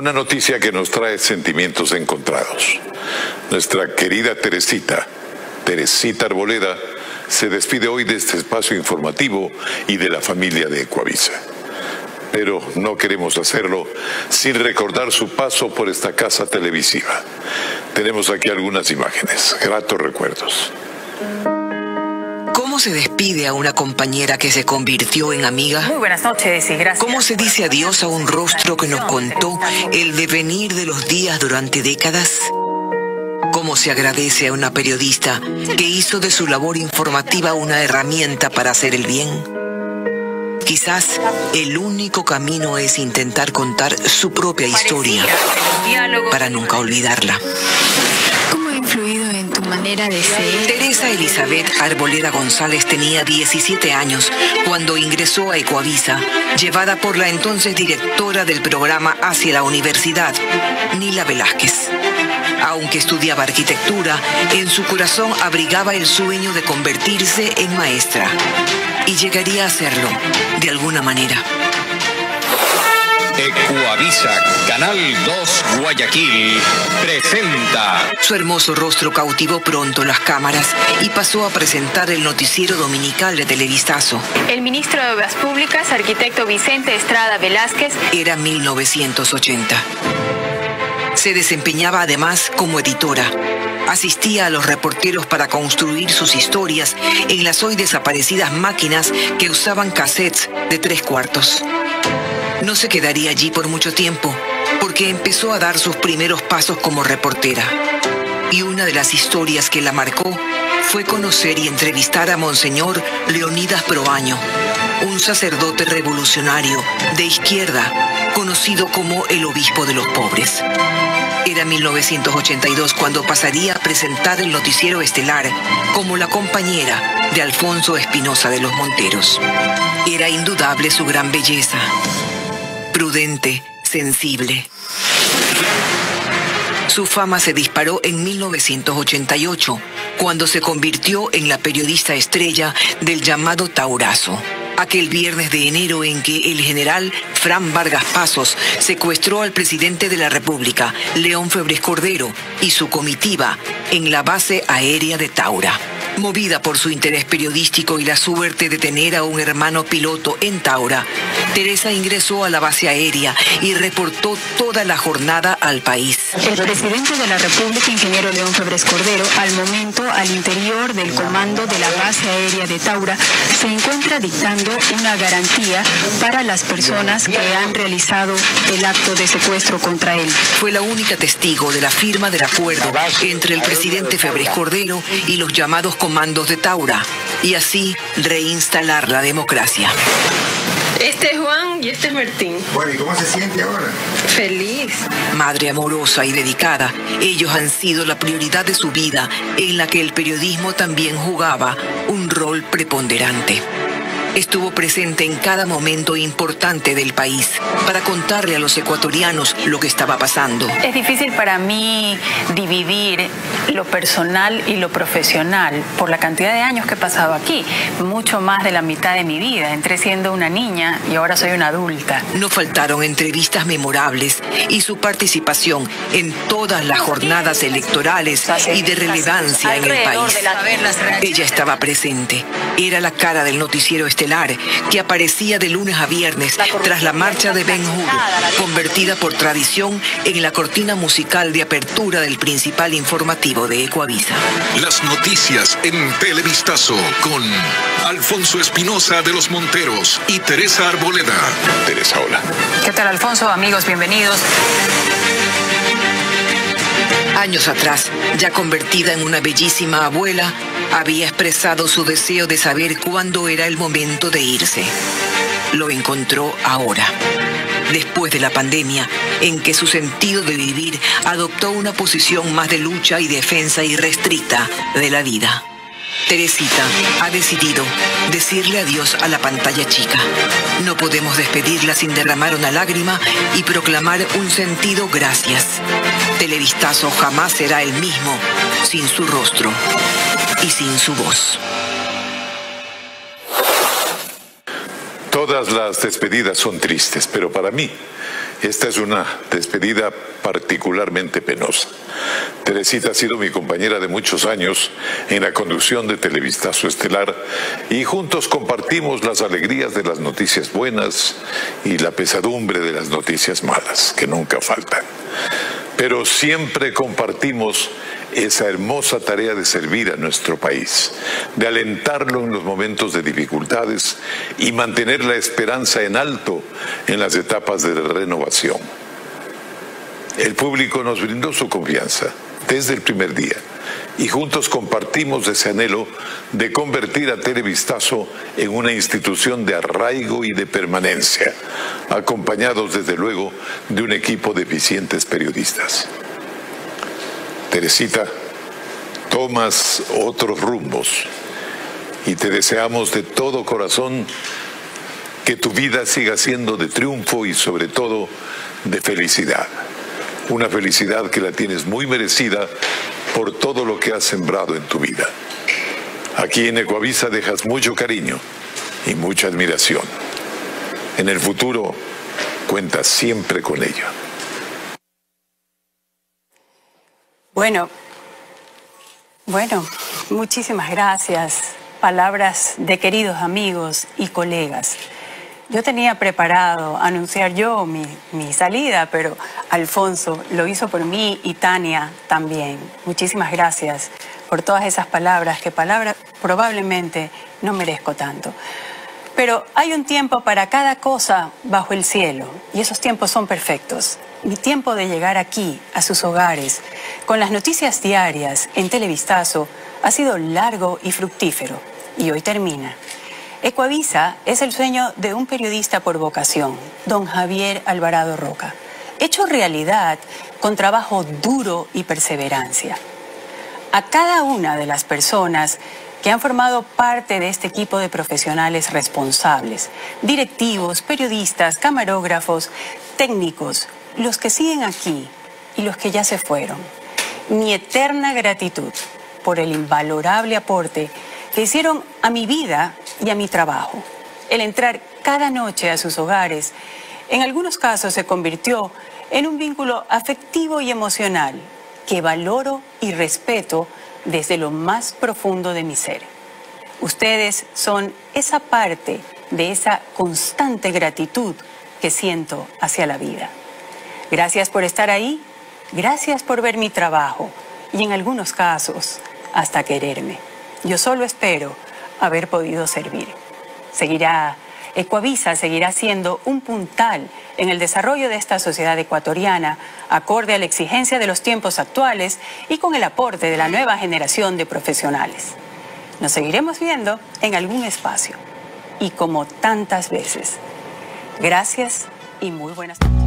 Una noticia que nos trae sentimientos encontrados. Nuestra querida Teresita Arboleda, se despide hoy de este espacio informativo y de la familia de Ecuavisa. Pero no queremos hacerlo sin recordar su paso por esta casa televisiva. Tenemos aquí algunas imágenes, gratos recuerdos. ¿Cómo se despide a una compañera que se convirtió en amiga? Muy buenas noches y gracias. ¿Cómo se dice adiós a un rostro que nos contó el devenir de los días durante décadas? ¿Cómo se agradece a una periodista que hizo de su labor informativa una herramienta para hacer el bien? Quizás el único camino es intentar contar su propia historia para nunca olvidarla. ¿Cómo ha influido en tu manera de ser? Teresa Elizabeth Arboleda González tenía 17 años cuando ingresó a Ecuavisa, llevada por la entonces directora del programa hacia la universidad, Nila Velázquez. Aunque estudiaba arquitectura, en su corazón abrigaba el sueño de convertirse en maestra. Y llegaría a hacerlo, de alguna manera. Ecuavisa, Canal 2 Guayaquil, presenta. Su hermoso rostro cautivó pronto las cámaras y pasó a presentar el noticiero dominical de Televistazo. El ministro de Obras Públicas, arquitecto Vicente Estrada Velázquez. Era 1980. Se desempeñaba además como editora. Asistía a los reporteros para construir sus historias en las hoy desaparecidas máquinas que usaban cassettes de 3/4. No se quedaría allí por mucho tiempo, porque empezó a dar sus primeros pasos como reportera. Y una de las historias que la marcó fue conocer y entrevistar a Monseñor Leonidas Proaño, un sacerdote revolucionario de izquierda, conocido como el obispo de los pobres. Era 1982 cuando pasaría a presentar el noticiero estelar como la compañera de Alfonso Espinosa de los Monteros. Era indudable su gran belleza, prudente, sensible. Su fama se disparó en 1988, cuando se convirtió en la periodista estrella del llamado Taurazo. Aquel viernes de enero en que el general Fran Vargas Pasos secuestró al presidente de la República, León Febres Cordero, y su comitiva en la base aérea de Taura. Movida por su interés periodístico y la suerte de tener a un hermano piloto en Taura, Teresa ingresó a la base aérea y reportó toda la jornada al país. El presidente de la República, ingeniero León Febres Cordero, al momento al interior del comando de la base aérea de Taura, se encuentra dictando una garantía para las personas que han realizado el acto de secuestro contra él. Fue la única testigo de la firma del acuerdo entre el presidente Febres Cordero y los llamados comandos de Taura, y así reinstalar la democracia. Este es Juan y este es Martín. Bueno, ¿y cómo se siente ahora? Feliz. Madre amorosa y dedicada, ellos han sido la prioridad de su vida, en la que el periodismo también jugaba un rol preponderante. Estuvo presente en cada momento importante del país para contarle a los ecuatorianos lo que estaba pasando. Es difícil para mí dividir lo personal y lo profesional por la cantidad de años que he pasado aquí. Mucho más de la mitad de mi vida. Entré siendo una niña y ahora soy una adulta. No faltaron entrevistas memorables y su participación en todas las jornadas electorales y de relevancia en el país. Ella estaba presente. Era la cara del noticiero estelar que aparecía de lunes a viernes tras la marcha de Ben Hur, convertida por tradición en la cortina musical de apertura del principal informativo de Ecuavisa. Las noticias en Televistazo con Alfonso Espinosa de los Monteros y Teresa Arboleda. Teresa, hola. ¿Qué tal, Alfonso? Amigos, bienvenidos. Años atrás, ya convertida en una bellísima abuela, había expresado su deseo de saber cuándo era el momento de irse. Lo encontró ahora, después de la pandemia, en que su sentido de vivir adoptó una posición más de lucha y defensa irrestricta de la vida. Teresita ha decidido decirle adiós a la pantalla chica. No podemos despedirla sin derramar una lágrima y proclamar un sentido gracias. Televistazo jamás será el mismo sin su rostro y sin su voz. Todas las despedidas son tristes, pero para mí Esta es una despedida particularmente penosa. Teresita ha sido mi compañera de muchos años en la conducción de Televistazo Estelar y juntos compartimos las alegrías de las noticias buenas y la pesadumbre de las noticias malas, que nunca faltan. Pero siempre compartimos esa hermosa tarea de servir a nuestro país, de alentarlo en los momentos de dificultades y mantener la esperanza en alto en las etapas de renovación. El público nos brindó su confianza desde el primer día y juntos compartimos ese anhelo de convertir a Televistazo en una institución de arraigo y de permanencia, acompañados desde luego de un equipo de eficientes periodistas. Teresita, tomas otros rumbos y te deseamos de todo corazón que tu vida siga siendo de triunfo y sobre todo de felicidad. Una felicidad que la tienes muy merecida por todo lo que has sembrado en tu vida. Aquí en Ecuavisa dejas mucho cariño y mucha admiración. En el futuro cuentas siempre con ello. Bueno, muchísimas gracias. Palabras de queridos amigos y colegas. Yo tenía preparado anunciar yo mi salida, pero Alfonso lo hizo por mí y Tania también. Muchísimas gracias por todas esas palabras, que probablemente no merezco tanto. Pero hay un tiempo para cada cosa bajo el cielo y esos tiempos son perfectos. Mi tiempo de llegar aquí, a sus hogares, con las noticias diarias en Televistazo, ha sido largo y fructífero y hoy termina. Ecuavisa es el sueño de un periodista por vocación, don Javier Alvarado Roca, hecho realidad con trabajo duro y perseverancia. A cada una de las personas que han formado parte de este equipo de profesionales responsables, directivos, periodistas, camarógrafos, técnicos, los que siguen aquí y los que ya se fueron, mi eterna gratitud por el invalorable aporte que hicieron a mi vida y a mi trabajo. El entrar cada noche a sus hogares, en algunos casos se convirtió en un vínculo afectivo y emocional que valoro y respeto desde lo más profundo de mi ser. Ustedes son esa parte de esa constante gratitud que siento hacia la vida. Gracias por estar ahí, gracias por ver mi trabajo y en algunos casos hasta quererme. Yo solo espero haber podido servir. Ecuavisa seguirá siendo un puntal en el desarrollo de esta sociedad ecuatoriana, acorde a la exigencia de los tiempos actuales y con el aporte de la nueva generación de profesionales. Nos seguiremos viendo en algún espacio y como tantas veces. Gracias y muy buenas noches.